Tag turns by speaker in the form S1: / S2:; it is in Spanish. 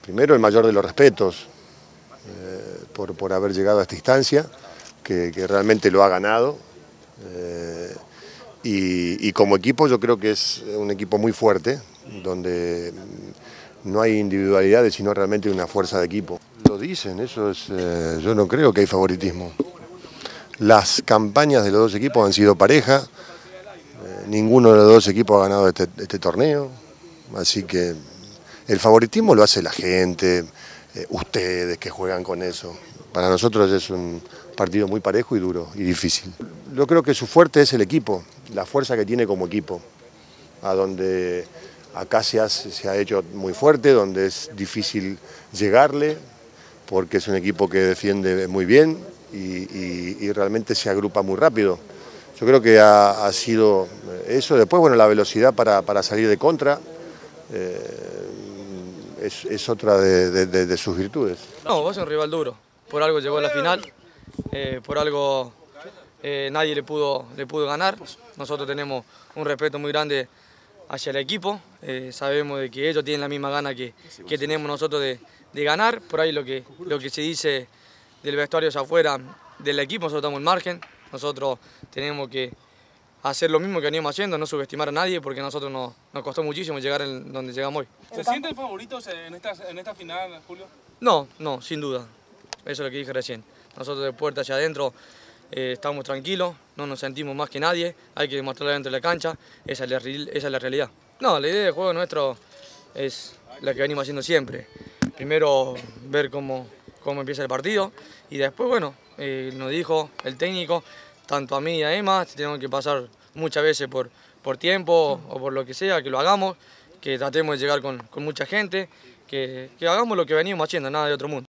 S1: Primero, el mayor de los respetos por haber llegado a esta instancia, que realmente lo ha ganado. Y como equipo yo creo que es un equipo muy fuerte, donde no hay individualidades, sino realmente una fuerza de equipo. Lo dicen, eso es, yo no creo que hay favoritismo. Las campañas de los dos equipos han sido pareja, ninguno de los dos equipos ha ganado este torneo, así que el favoritismo lo hace la gente, ustedes que juegan con eso. Para nosotros es un partido muy parejo y duro y difícil. Yo creo que su fuerte es el equipo, la fuerza que tiene como equipo, a donde acá se ha hecho muy fuerte, donde es difícil llegarle, porque es un equipo que defiende muy bien y realmente se agrupa muy rápido. Yo creo que ha sido eso. Después, bueno, la velocidad para salir de contra es otra de sus virtudes.
S2: No, vos sos un rival duro. Por algo llegó a la final, por algo nadie le pudo ganar. Nosotros tenemos un respeto muy grande hacia el equipo. Sabemos de que ellos tienen la misma gana que tenemos nosotros de ganar. Por ahí lo que se dice del vestuario hacia afuera del equipo, nosotros estamos en margen. Nosotros tenemos que hacer lo mismo que venimos haciendo, no subestimar a nadie, porque a nosotros nos costó muchísimo llegar donde llegamos hoy.
S3: ¿Se sienten favoritos en esta final, Julio?
S2: No, sin duda. Eso es lo que dije recién. Nosotros de puerta hacia adentro estamos tranquilos, no nos sentimos más que nadie, hay que demostrarlo dentro de la cancha, esa es la realidad. No, la idea del juego nuestro es la que venimos haciendo siempre. Primero ver cómo empieza el partido y después, bueno, nos dijo el técnico, tanto a mí y a Emma, si tenemos que pasar muchas veces por tiempo o por lo que sea, que lo hagamos, que tratemos de llegar con mucha gente, que hagamos lo que venimos haciendo, nada de otro mundo.